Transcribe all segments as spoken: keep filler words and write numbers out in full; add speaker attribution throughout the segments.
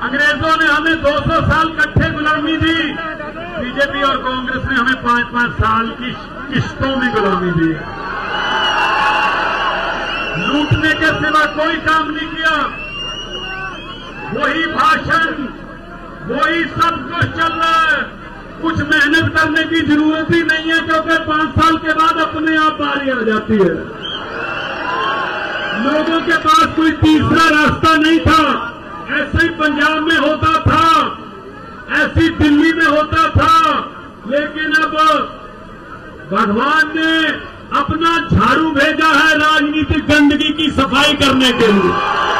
Speaker 1: अंग्रेजों ने हमें दो सौ साल इकट्ठे गुलामी दी, बीजेपी और कांग्रेस ने हमें पांच पांच साल की किश्तों में गुलामी दी। लूटने के सिवा कोई काम नहीं किया। वही भाषण, वही सब कुछ चल रहा है। कुछ मेहनत करने की जरूरत ही नहीं है, क्योंकि पांच साल के बाद अपने आप बारी आ जाती है। लोगों के पास कोई तीसरा रास्ता नहीं था। ऐसे ही पंजाब में होता था, ऐसी दिल्ली में होता था, लेकिन अब भगवान ने अपना झाड़ू भेजा है राजनीतिक गंदगी की सफाई करने के लिए।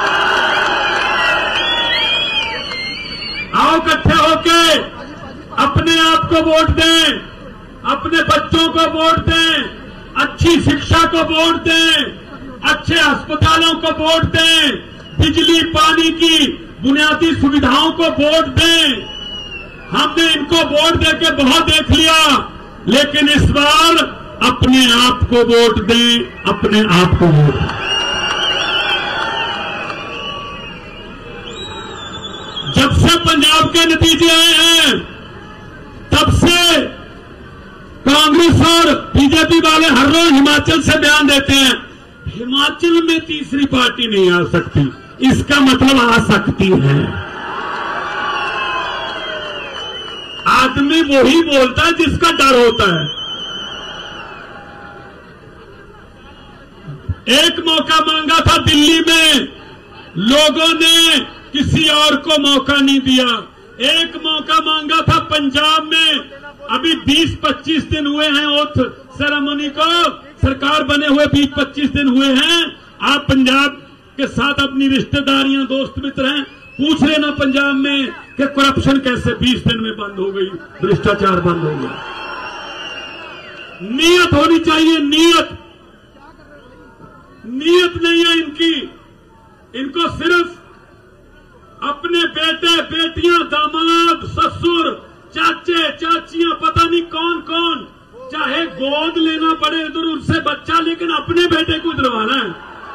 Speaker 1: आओ इकट्ठे होके अपने आप को वोट दें, अपने बच्चों को वोट दें, अच्छी शिक्षा को वोट दें, अच्छे अस्पतालों को वोट दें, बिजली पानी की बुनियादी सुविधाओं को वोट दें। हमने इनको वोट देके बहुत देख लिया, लेकिन इस बार अपने आप को वोट दें, अपने आप को वोट दें। जब से पंजाब के नतीजे आए हैं, तब से कांग्रेस और बीजेपी वाले हर रोज हिमाचल से बयान देते हैं हिमाचल में तीसरी पार्टी नहीं आ सकती। इसका मतलब आ सकती है। आदमी वही बोलता है जिसका डर होता है। एक मौका मांगा था दिल्ली में, लोगों ने किसी और को मौका नहीं दिया। एक मौका मांगा था पंजाब में, अभी बीस पच्चीस दिन हुए हैं ओथ सेरेमनी को, सरकार बने हुए बीस पच्चीस दिन हुए हैं। आप पंजाब के साथ अपनी रिश्तेदारियां, दोस्त मित्र हैं, पूछ लेना पंजाब में कि करप्शन कैसे बीस दिन में बंद हो गई, भ्रष्टाचार बंद हो गया। नीयत होनी चाहिए, नीयत नीयत नहीं है इनकी। इनको सिर्फ अपने बेटे बेटियां, दामाद, ससुर, चाचे चाचियां, पता नहीं कौन कौन, चाहे गोद लेना पड़े इधर उनसे बच्चा, लेकिन अपने बेटे को दिलवाना है।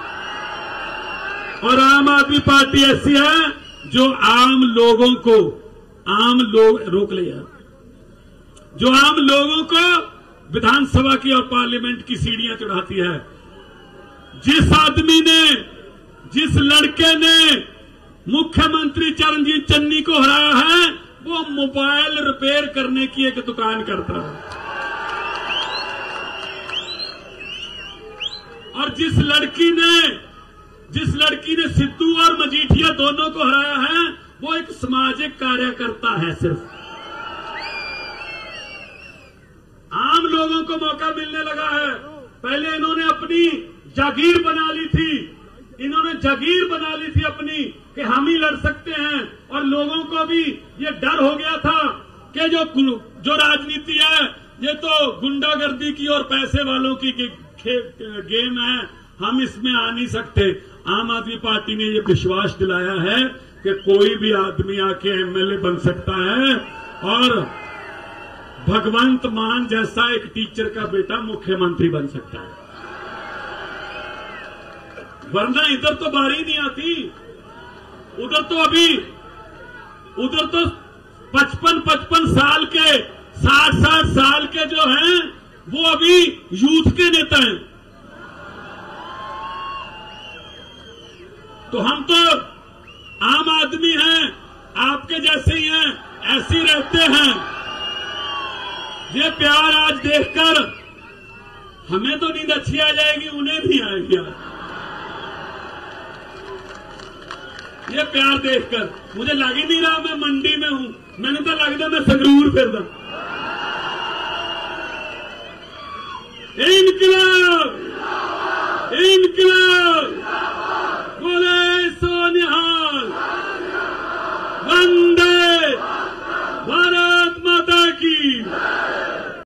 Speaker 1: और आम आदमी पार्टी ऐसी है जो आम लोगों को, आम लोग रोक ले यार, जो आम लोगों को विधानसभा की और पार्लियामेंट की सीढ़ियां चढ़ाती है। जिस आदमी ने, जिस लड़के ने मुख्यमंत्री चरणजीत चन्नी को हराया है, वो मोबाइल रिपेयर करने की एक दुकान करता है। और जिस लड़की ने जिस लड़की ने सिद्धू और मजीठिया दोनों को हराया है, वो एक सामाजिक कार्यकर्ता है। सिर्फ आम लोगों को मौका मिलने लगा है। पहले इन्होंने अपनी जागीर बना ली थी, इन्होंने जागीर बना ली थी अपनी कि हम ही लड़ सकते हैं। और लोगों को भी ये डर हो गया था कि जो जो राजनीति है ये तो गुंडागर्दी की और पैसे वालों की गेम है, हम इसमें आ नहीं सकते। आम आदमी पार्टी ने ये विश्वास दिलाया है कि कोई भी आदमी आके एमएलए बन सकता है और भगवंत मान जैसा एक टीचर का बेटा मुख्यमंत्री बन सकता है। वरना इधर तो बारी नहीं आती। उधर तो अभी उधर तो पचपन पचपन साल के, साठ साठ साल के जो हैं वो अभी यूथ के नेता हैं। तो हम तो आम आदमी हैं, आपके जैसे ही हैं, ऐसे ही रहते हैं। ये प्यार आज देखकर हमें तो नींद अच्छी आ जाएगी, उन्हें भी आएगी। ये प्यार देखकर मुझे लग ही नहीं रहा मैं मंडी में हूं, मैंने तो लगता मैं संगरूर फिरदा। इनकलाब